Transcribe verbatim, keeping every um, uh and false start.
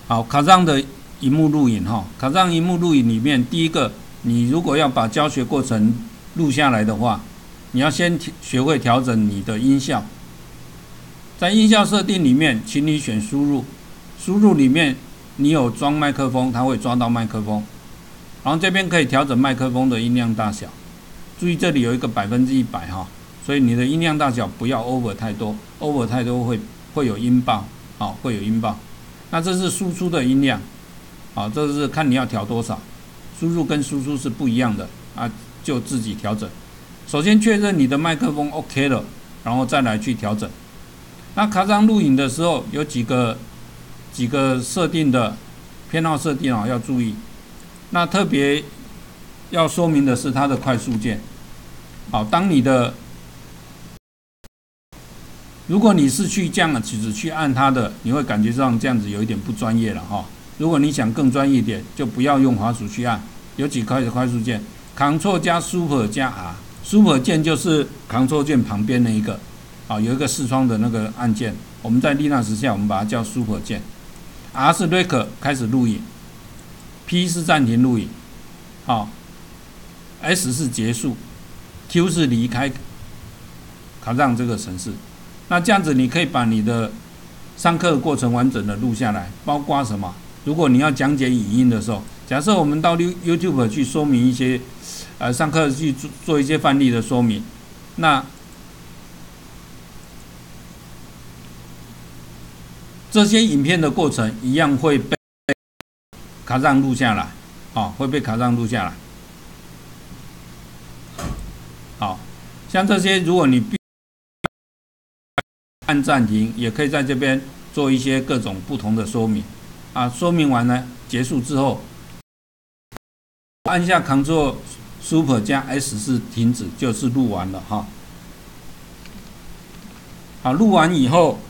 好，卡上的萤幕录影哈，卡上萤幕录影里面，第一个，你如果要把教学过程录下来的话，你要先学会调整你的音效。在音效设定里面，请你选输入，输入里面你有装麦克风，它会抓到麦克风，然后这边可以调整麦克风的音量大小。注意这里有一个百分之一百哈，所以你的音量大小不要 over 太多 ，over 太多会会有音爆，好，会有音爆。那这是输出的音量，好，这是看你要调多少，输入跟输出是不一样的啊，就自己调整。首先确认你的麦克风 OK 了，然后再来去调整。那卡上录影的时候有几个几个设定的偏好设定啊，要注意。那特别要说明的是它的快速键。好，当你的如果你是去这样只去按它的，你会感觉上这样子有一点不专业了哈。如果你想更专业一点，就不要用滑鼠去按。有几块的快速键 ，Ctrl 加 Super 加 R，Super 键就是 Ctrl 键旁边那一个，啊，有一个视窗的那个按键。我们在 Linux 下，我们把它叫 Super 键。R 是 Rec 开始录影 ，P 是暂停录影，好 ，S 是结束 ，Q 是离开卡上这个程式。那这样子，你可以把你的上课的过程完整的录下来，包括什么？如果你要讲解语音的时候，假设我们到 YouTube 去说明一些，呃，上课去做一些范例的说明，那这些影片的过程一样会被卡上录下来，哦，会被卡上录下来。好，像这些，如果你必按暂停，也可以在这边做一些各种不同的说明啊。说明完呢，结束之后，按下 Ctrl Super 加 S 是停止，就是录完了哈。好，录完以后，